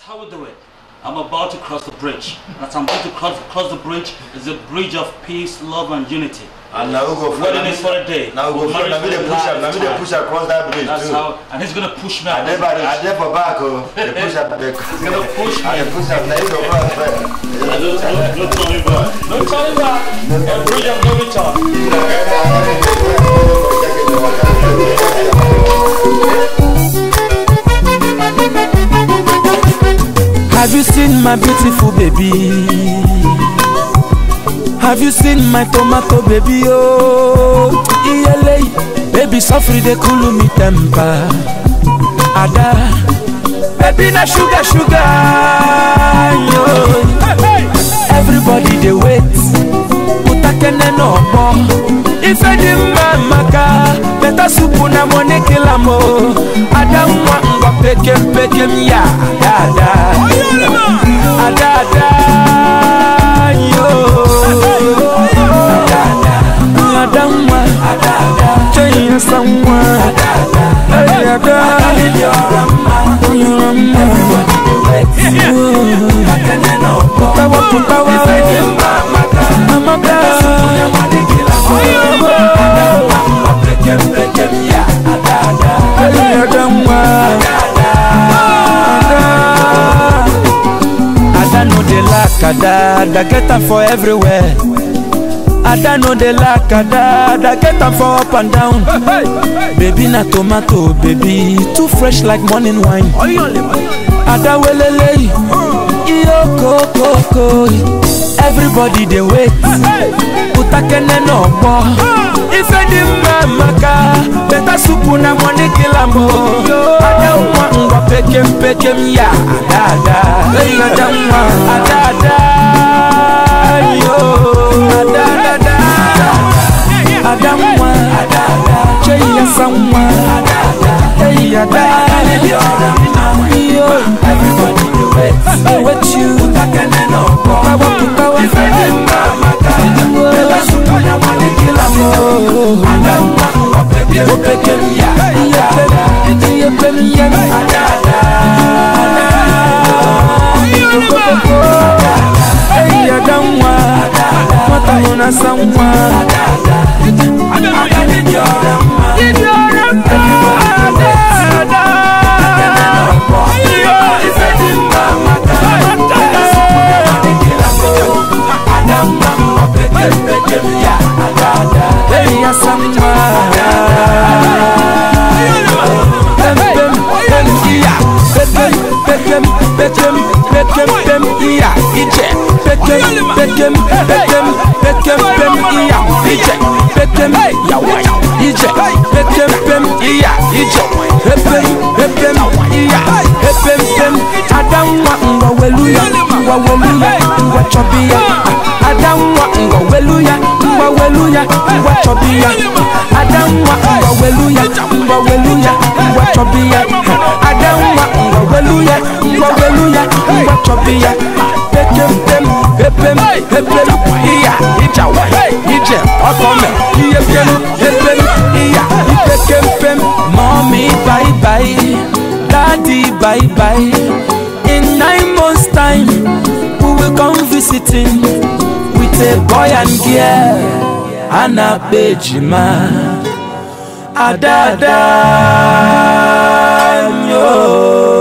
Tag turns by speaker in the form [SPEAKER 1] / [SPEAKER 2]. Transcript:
[SPEAKER 1] how we do it. I'm about to cross the bridge. As I'm going to cross the bridge is a bridge of peace, love, and unity.
[SPEAKER 2] And now we go for
[SPEAKER 1] it for a day.
[SPEAKER 2] Now we go for the push across that bridge.
[SPEAKER 1] That's
[SPEAKER 2] too.
[SPEAKER 1] how, and he's gonna push me.
[SPEAKER 2] I never back. The push up back.
[SPEAKER 1] He's gonna push me.
[SPEAKER 2] The push up. Now you go cross back.
[SPEAKER 1] No turning back. No turning back. A bridge of no return.
[SPEAKER 3] Have you seen my beautiful baby? Have you seen my tomato baby? Oh, ELA, baby, suffer they cool me temper. Ada, baby, na sugar, yo. Everybody they wait, utakene no more. If I didn't maka, better soup na money kill amo. Ada mwa pekem ya, ada, yo. Adamwa, change someone. I know they lack Ada get them for everywhere. I know they lack Ada get them for up and down. Baby na tomato, baby too fresh like morning wine. Ada welele, iyo koko. Everybody they wait, utakene no more. If I didn't maka, better soup na money kill amo. Ada mwa pekem ya, ada, yo, Adamwa, change someone. Hey, ada, yo, everybody do it. With you, power. If I didn't maka, better soup na money kill amo. Adamwa, pekem ya, hey, Adamwa, what I wanna someone. Mommy, bye-bye. Daddy, bye-bye. In 9 months' time, we will come visiting with a boy and girl. Anna Bejima. Ada, yo.